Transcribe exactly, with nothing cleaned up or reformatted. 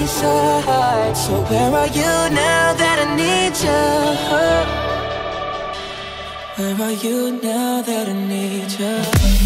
inside. So where are you now that I need you? Where are you now that I need you?